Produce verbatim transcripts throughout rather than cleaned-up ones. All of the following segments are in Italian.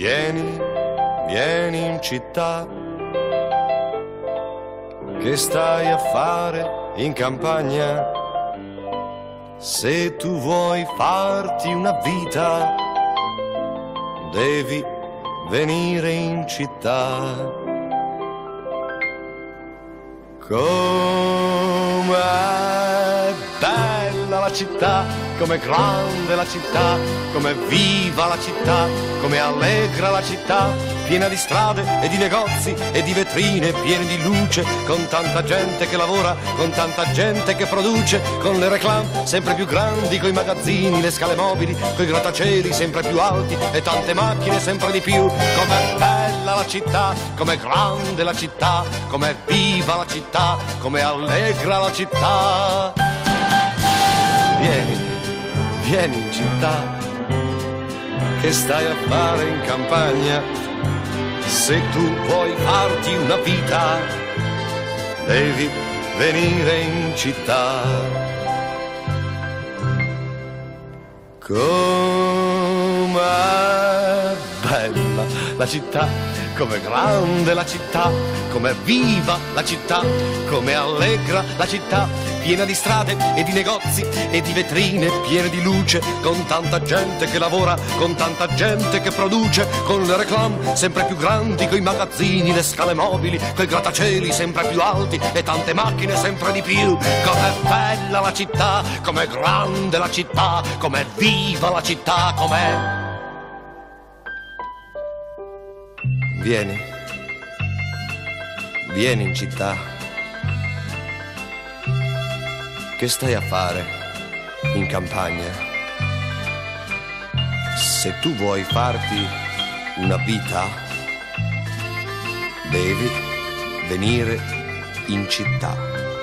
Vieni, vieni in città, che stai a fare in campagna? Se tu vuoi farti una vita, devi venire in città. Com'è bella la città, com'è grande la città, com'è viva la città, com'è allegra la città, piena di strade e di negozi e di vetrine piene di luce, con tanta gente che lavora, con tanta gente che produce, con le reclame sempre più grandi, coi magazzini, le scale mobili, coi grattacieli sempre più alti e tante macchine sempre di più. Com'è bella la città, com'è grande la città, com'è viva la città, com'è allegra la città. Vieni, vieni in città, che stai a fare in campagna? Se tu vuoi farti una vita, devi venire in città. Com'è bella la città, com'è grande la città, com'è viva la città, com'è allegra la città, piena di strade e di negozi e di vetrine piene di luce, con tanta gente che lavora, con tanta gente che produce, con le reclame sempre più grandi, coi magazzini, le scale mobili, coi grattacieli sempre più alti e tante macchine sempre di più. Com'è bella la città, com'è grande la città, com'è viva la città, com'è... Vieni, vieni in città, che stai a fare in campagna? Se tu vuoi farti una vita, devi venire in città.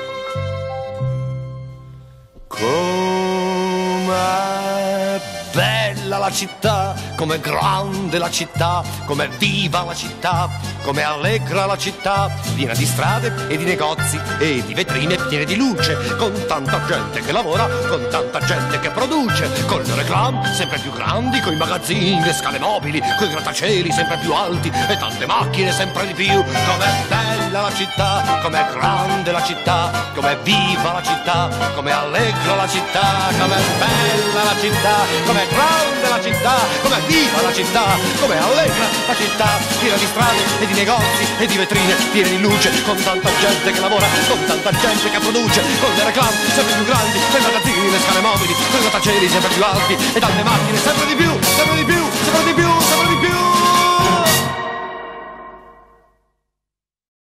Com'è bella la città, com'è grande la città, com'è viva la città, com'è allegra la città, piena di strade e di negozi e di vetrine piene di luce, con tanta gente che lavora, con tanta gente che produce, con le reclame sempre più grandi, coi magazzini, le scale mobili, coi grattacieli sempre più alti e tante macchine sempre di più. Com'è bella la città, com'è grande la città, com'è viva la città, com'è allegra la città, com'è bella la città, com'è grande la città, com'è viva la città, com'è allegra la città, piena di strade e di negozi e di vetrine piene di luce, con tanta gente che lavora, con tanta gente che produce, con le reclame sempre più grandi, coi magazzini, le scale mobili, coi grattacieli sempre più alti e tante macchine sempre di più, sempre di più.